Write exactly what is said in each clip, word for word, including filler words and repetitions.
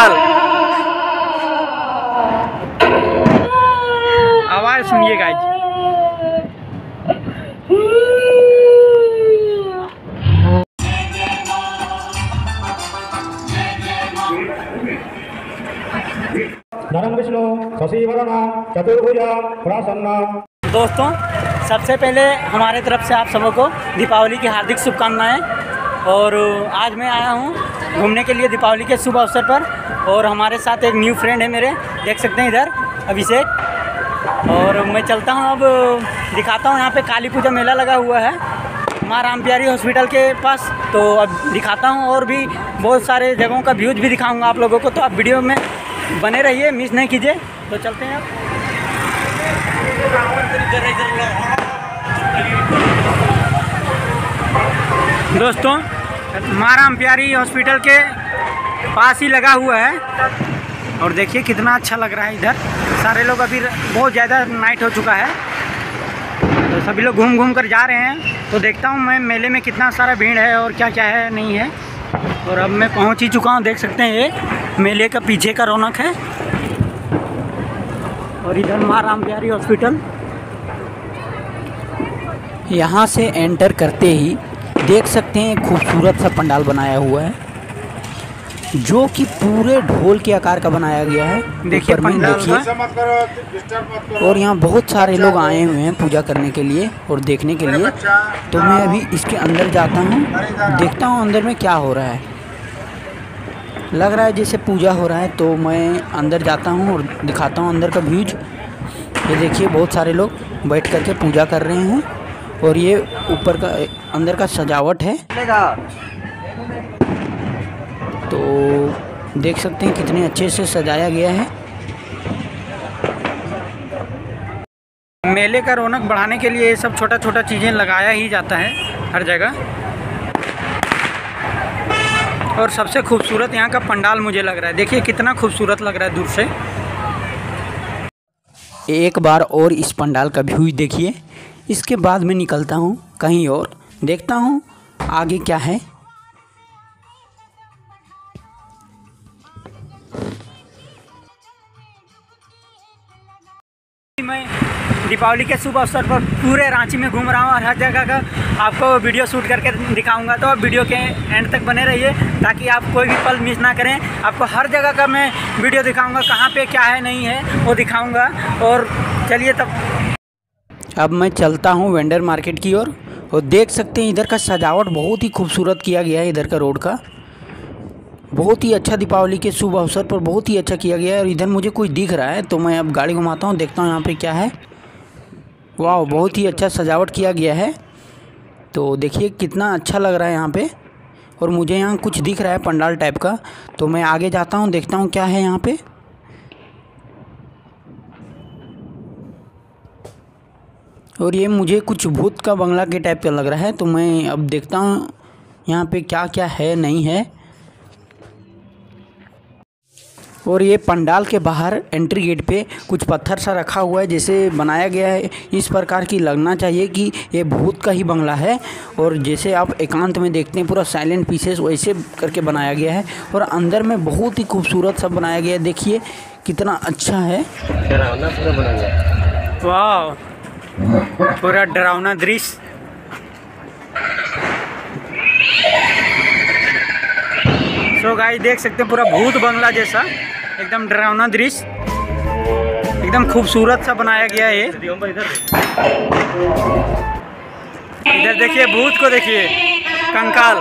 कंकाल। आवाज सुनिए गाइस। धर्म विष्णु शशिवर्ण चतुर्भुजा प्रसन्न। दोस्तों, सबसे पहले हमारे तरफ से आप सबको दीपावली की हार्दिक शुभकामनाएं। और आज मैं आया हूं घूमने के लिए दीपावली के शुभ अवसर पर। और हमारे साथ एक न्यू फ्रेंड है मेरे, देख सकते हैं इधर, अभिषेक। और मैं चलता हूं, अब दिखाता हूं। यहाँ पे काली पूजा मेला लगा हुआ है माँ राम प्यारी हॉस्पिटल के पास। तो अब दिखाता हूं और भी बहुत सारे जगहों का व्यूज भी दिखाऊंगा आप लोगों को। तो आप वीडियो में बने रहिए, मिस नहीं कीजिए। तो चलते हैं अब। दोस्तों, माँ राम प्यारी हॉस्पिटल के पास ही लगा हुआ है। और देखिए कितना अच्छा लग रहा है इधर। सारे लोग, अभी बहुत ज़्यादा नाइट हो चुका है तो सभी लोग घूम घूम कर जा रहे हैं। तो देखता हूँ मैं मेले में कितना सारा भीड़ है और क्या क्या है नहीं है। और अब मैं पहुँच ही चुका हूँ, देख सकते हैं ये मेले का पीछे का रौनक है। और इधर माँ राम प्यारी हॉस्पिटल। यहाँ से एंटर करते ही देख सकते हैं खूबसूरत सा पंडाल बनाया हुआ है, जो कि पूरे ढोल के आकार का बनाया गया है। देखिए पंडाल देखिए। और यहाँ बहुत सारे लोग आए हुए हैं पूजा करने के लिए और देखने के लिए। तो मैं अभी इसके अंदर जाता हूँ, देखता हूँ अंदर में क्या हो रहा है। लग रहा है जैसे पूजा हो रहा है। तो मैं अंदर जाता हूँ और दिखाता हूँ अंदर का व्यूज। ये देखिए बहुत सारे लोग बैठ करके पूजा कर रहे हैं। और ये ऊपर का अंदर का सजावट है। तो देख सकते हैं कितने अच्छे से सजाया गया है। मेले का रौनक बढ़ाने के लिए ये सब छोटा छोटा चीज़ें लगाया ही जाता है हर जगह। और सबसे खूबसूरत यहाँ का पंडाल मुझे लग रहा है। देखिए कितना खूबसूरत लग रहा है दूर से। एक बार और इस पंडाल का व्यू देखिए। इसके बाद मैं निकलता हूँ कहीं और, देखता हूँ आगे क्या है। मैं दीपावली के शुभ अवसर पर पूरे रांची में घूम रहा हूँ और हर जगह का आपको वीडियो शूट करके दिखाऊंगा। तो आप वीडियो के एंड तक बने रहिए ताकि आप कोई भी पल मिस ना करें। आपको हर जगह का मैं वीडियो दिखाऊंगा, कहाँ पे क्या है नहीं है वो दिखाऊंगा। और चलिए तब अब मैं चलता हूँ वेंडर मार्केट की ओर। और, और देख सकते हैं इधर का सजावट बहुत ही खूबसूरत किया गया है। इधर का रोड का बहुत ही अच्छा, दीपावली के शुभ अवसर पर बहुत ही अच्छा किया गया है। और इधर मुझे कोई दिख रहा है तो मैं अब गाड़ी घुमाता हूँ, देखता हूँ यहाँ पे क्या है। वाह, बहुत ही अच्छा सजावट किया गया है। तो देखिए कितना अच्छा लग रहा है यहाँ पे। और मुझे यहाँ कुछ दिख रहा है पंडाल टाइप का। तो मैं आगे जाता हूँ, देखता हूँ क्या है यहाँ पे। और ये मुझे कुछ भूत का बंगला के टाइप का लग रहा है। तो मैं अब देखता हूँ यहाँ पे क्या क्या है नहीं है। और ये पंडाल के बाहर एंट्री गेट पे कुछ पत्थर सा रखा हुआ है, जैसे बनाया गया है इस प्रकार की लगना चाहिए कि ये भूत का ही बंगला है। और जैसे आप एकांत में देखते हैं पूरा साइलेंट पीसेस वैसे करके बनाया गया है। और अंदर में बहुत ही खूबसूरत सा बनाया गया है। देखिए कितना अच्छा है। वाह, पूरा डरावना दृश्य। सो गाइस देख सकते हैं पूरा भूत बंगला जैसा एकदम डरावना दृश्य, एकदम खूबसूरत सा बनाया गया है। इधर देखिए भूत को, देखिए कंकाल।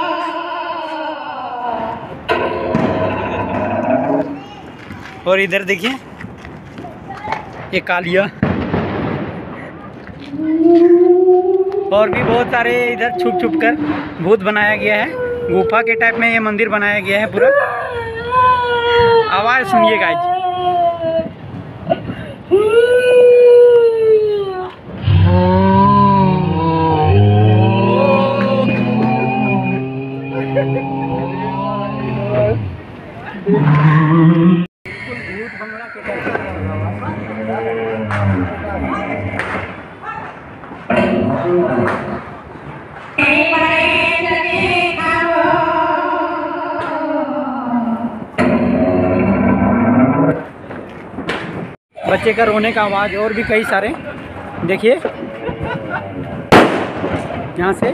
और इधर देखिए ये कालिया। और भी बहुत सारे इधर छुप छुप कर भूत बनाया गया है। गुफा के टाइप में ये मंदिर बनाया गया है पूरा। आवाज सुनिए गाइस। भूत बंगला के टाइप का बच्चे का रोने का आवाज़ और भी कई सारे देखिए यहाँ से।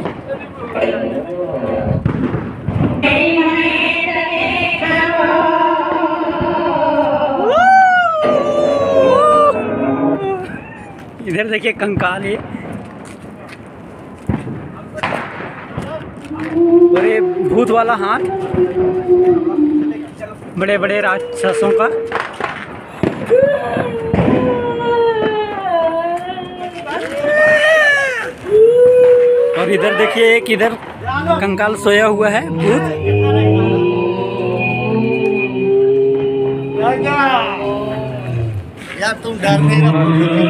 इधर देखिए कंकाल है और ये भूत वाला हाथ बड़े बड़े राक्षसों का। और इधर देखिए एक इधर कंकाल सोया हुआ है भूत। यार तुम डर नहीं रहा,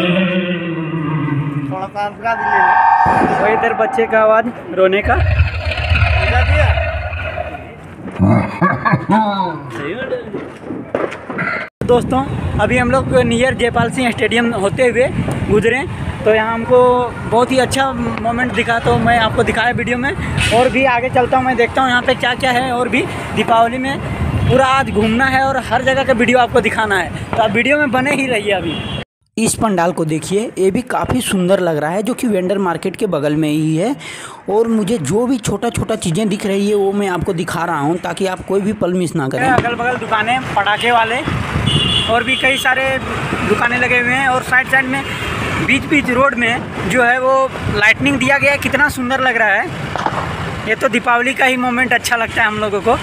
थोड़ा काम करा दे। और इधर बच्चे का आवाज रोने का। दोस्तों अभी हम लोग नियर जयपाल सिंह स्टेडियम होते हुए गुजरे तो यहाँ हमको बहुत ही अच्छा मोमेंट दिखा, तो मैं आपको दिखाया वीडियो में। और भी आगे चलता हूँ, मैं देखता हूँ यहाँ पे क्या क्या है। और भी दीपावली में पूरा आज घूमना है और हर जगह का वीडियो आपको दिखाना है, तो आप वीडियो में बने ही रहिए। अभी इस पंडाल को देखिए, ये भी काफ़ी सुंदर लग रहा है, जो कि वेंडर मार्केट के बगल में ही है। और मुझे जो भी छोटा छोटा चीज़ें दिख रही है वो मैं आपको दिखा रहा हूँ ताकि आप कोई भी पल मिस ना करें। अगल बगल दुकानें, पटाखे वाले और भी कई सारे दुकानें लगे हुए हैं। और साइड साइड में बीच बीच रोड में जो है वो लाइटनिंग दिया गया है, कितना सुंदर लग रहा है। ये तो दीपावली का ही मोमेंट अच्छा लगता है हम लोगों को।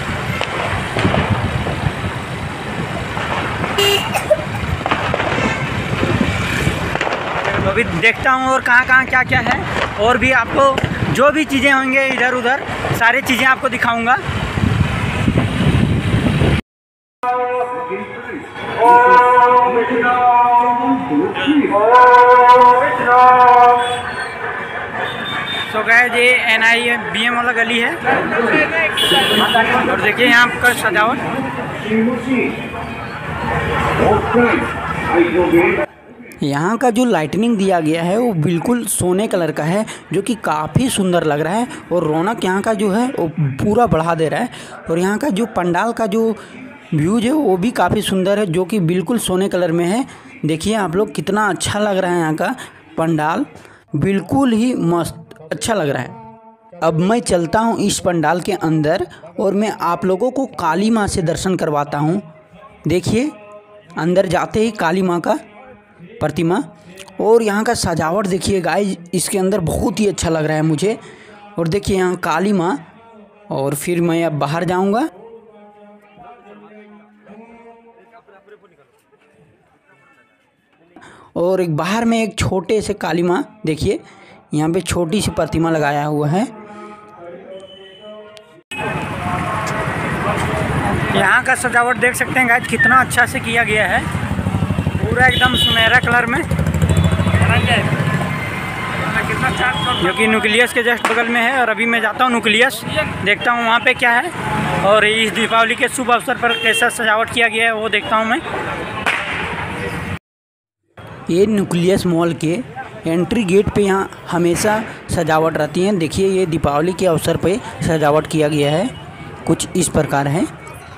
अभी देखता हूँ और कहाँ कहाँ क्या क्या है, और भी आपको जो भी चीज़ें होंगे इधर उधर सारी चीज़ें आपको दिखाऊंगा। तो गाइस ये एन आई बी एम वाला गली है और देखिए यहाँ का सजावट। यहाँ का जो लाइटनिंग दिया गया है वो बिल्कुल सोने कलर का है, जो कि काफ़ी सुंदर लग रहा है और रौनक यहाँ का जो है वो पूरा बढ़ा दे रहा है। और यहाँ का जो पंडाल का जो व्यूज है वो भी काफ़ी सुंदर है, जो कि बिल्कुल सोने कलर में है। देखिए आप लोग कितना अच्छा लग रहा है यहाँ का पंडाल, बिल्कुल ही मस्त अच्छा लग रहा है। अब मैं चलता हूँ इस पंडाल के अंदर और मैं आप लोगों को काली माँ से दर्शन करवाता हूँ। देखिए अंदर जाते ही काली माँ का प्रतिमा, और यहाँ का सजावट देखिए गाइस, इसके अंदर बहुत ही अच्छा लग रहा है मुझे। और देखिए यहाँ काली माँ, और फिर मैं अब बाहर जाऊँगा। और एक बाहर में एक छोटे से काली माँ देखिए, यहाँ पे छोटी सी प्रतिमा लगाया हुआ है। यहाँ का सजावट देख सकते हैं गाइस, कितना अच्छा से किया गया है, पूरा एकदम सुनहरा कलर में, जो कि न्यूक्लियस के जस्ट बगल में है। और अभी मैं जाता हूँ न्यूक्लियस, देखता हूँ वहाँ पे क्या है और इस दीपावली के शुभ अवसर पर कैसा सजावट किया गया है वो देखता हूँ मैं। ये न्यूक्लियस मॉल के एंट्री गेट पे यहाँ हमेशा सजावट रहती है। देखिए ये दीपावली के अवसर पे सजावट किया गया है, कुछ इस प्रकार है।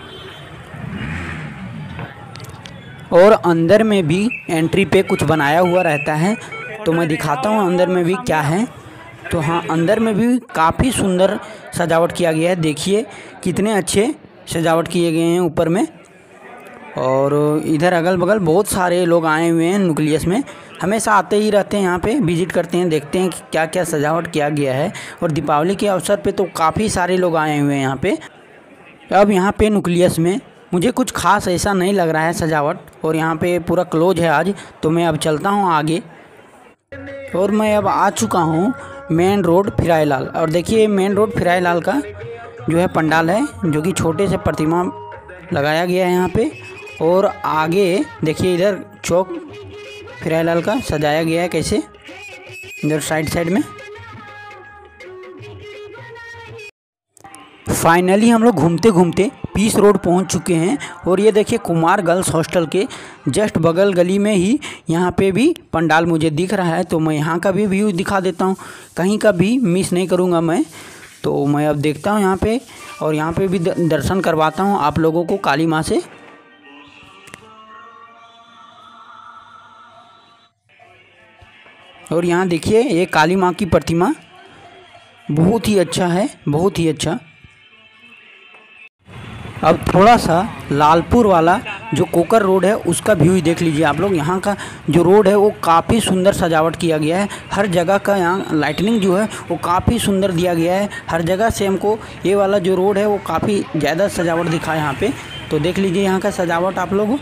और अंदर में भी एंट्री पे कुछ बनाया हुआ रहता है, तो मैं दिखाता हूँ अंदर में भी क्या है। तो हाँ, अंदर में भी काफ़ी सुंदर सजावट किया गया है। देखिए कितने अच्छे सजावट किए गए हैं ऊपर में। और इधर अगल बगल बहुत सारे लोग आए हुए हैं न्यूक्लियस में, हमेशा आते ही रहते हैं यहाँ पे, विजिट करते हैं, देखते हैं कि क्या क्या सजावट किया गया है। और दीपावली के अवसर पे तो काफ़ी सारे लोग आए हुए हैं यहाँ पे। अब यहाँ पे न्यूक्लियस में मुझे कुछ खास ऐसा नहीं लग रहा है सजावट, और यहाँ पे पूरा क्लोज है आज, तो मैं अब चलता हूँ आगे। और मैं अब आ चुका हूँ मेन रोड फिराईलाल। और देखिए मेन रोड फिराईलाल का जो है पंडाल है, जो कि छोटे से प्रतिमा लगाया गया है यहाँ पे। और आगे देखिए इधर चौक फिराईलाल का सजाया गया है कैसे, इधर साइड साइड में। फाइनली हम लोग घूमते घूमते पीस रोड पहुंच चुके हैं। और ये देखिए कुमार गर्ल्स हॉस्टल के जस्ट बगल गली में ही यहाँ पे भी पंडाल मुझे दिख रहा है, तो मैं यहाँ का भी व्यू दिखा देता हूँ, कहीं का भी मिस नहीं करूँगा मैं। तो मैं अब देखता हूँ यहाँ पे, और यहाँ पे भी दर्शन करवाता हूँ आप लोगों को काली माँ से। और यहाँ देखिए ये काली माँ की प्रतिमा बहुत ही अच्छा है, बहुत ही अच्छा। अब थोड़ा सा लालपुर वाला जो कोकर रोड है उसका व्यू ही देख लीजिए आप लोग। यहाँ का जो रोड है वो काफ़ी सुंदर सजावट किया गया है। हर जगह का यहाँ लाइटनिंग जो है वो काफ़ी सुंदर दिया गया है। हर जगह से हमको ये वाला जो रोड है वो काफ़ी ज़्यादा सजावट दिखा है यहाँ पे। तो देख लीजिए यहाँ का सजावट आप लोग।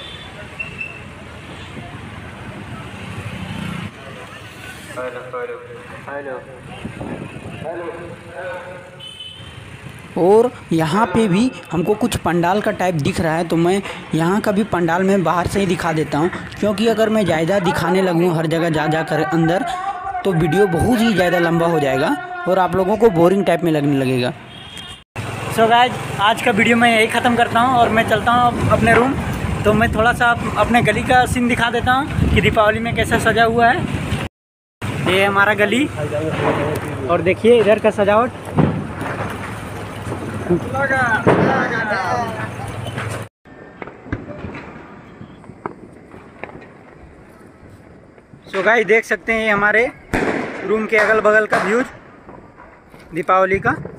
और यहाँ पे भी हमको कुछ पंडाल का टाइप दिख रहा है, तो मैं यहाँ का भी पंडाल में बाहर से ही दिखा देता हूँ, क्योंकि अगर मैं ज़्यादा दिखाने लगूँ हर जगह जा जा कर अंदर तो वीडियो बहुत ही ज़्यादा लंबा हो जाएगा और आप लोगों को बोरिंग टाइप में लगने लगेगा। सो गाइस, आज का वीडियो मैं यही ख़त्म करता हूँ और मैं चलता हूँ अपने रूम। तो मैं थोड़ा सा अपने गली का सीन दिखा देता हूँ कि दीपावली में कैसा सजा हुआ है। ये हमारा गली और देखिए इधर का सजावट। सो गाइस, देख सकते हैं ये हमारे रूम के अगल बगल का व्यूज दीपावली का।